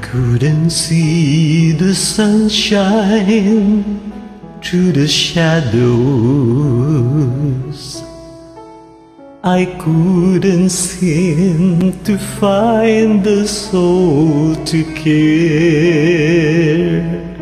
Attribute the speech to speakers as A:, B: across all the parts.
A: couldn't see the sunshine through the shadows. I couldn't seem to find the soul to care.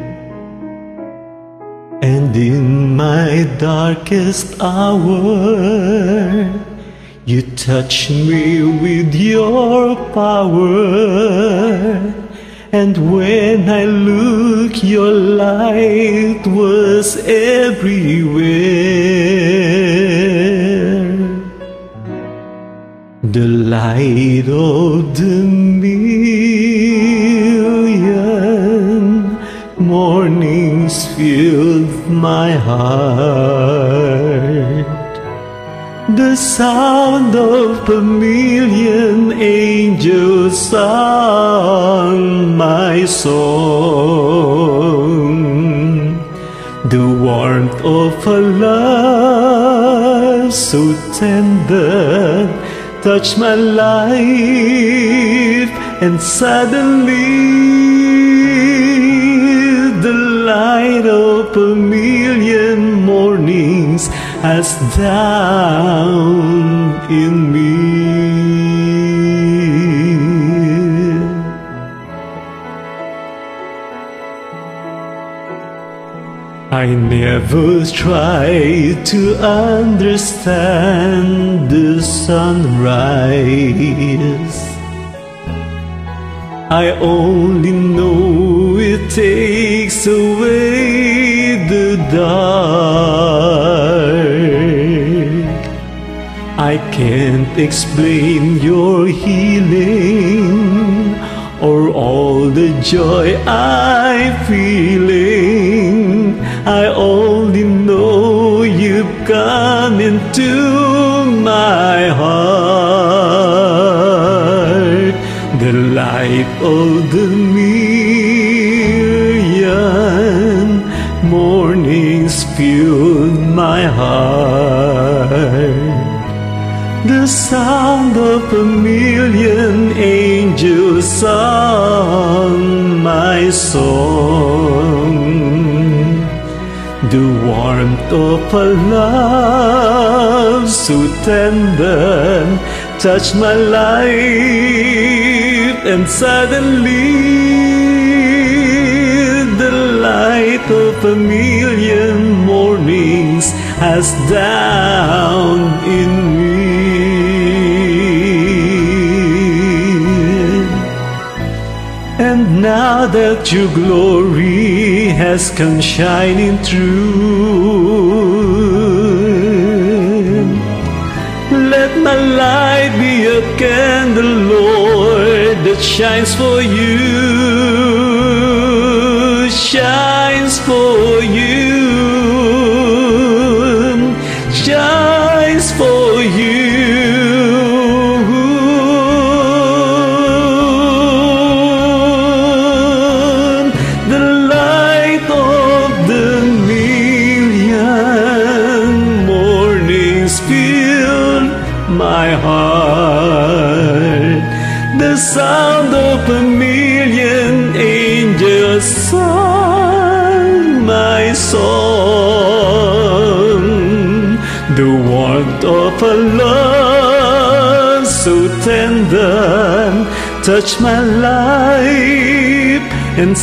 A: And in my darkest hour, you touch me with your power. And when I look, your light was everywhere. The light of the million mornings filled my heart. The sound of a million angels sang my song. The warmth of a love so tender touched my life, and suddenly the light of a million mornings has dawned in me. I never tried to understand the sunrise. I only know it takes away the dark. I can't explain your healing or all the joy I'm feeling. I only know you've come into my heart. The light of the million mornings filled my heart. The sound of a million angels sang my song. The warmth of a love so tender touched my life, and suddenly the light of a million mornings has dawned in me. And now that your glory has come shining through, let my light be a candle, Lord, that shines for you, shines for you, shines for you. The light of the million mornings filled my heart. The sound of a million angels sang my song. The warmth of a love so tender touched my life, and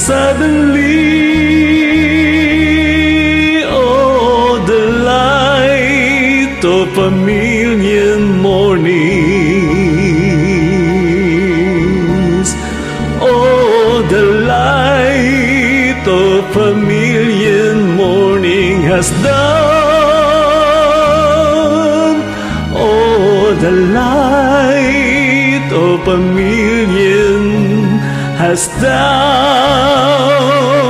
A: suddenly, oh, the light of a million mornings, oh, the light of a million morning has dawned, oh, the light of a million has dawned.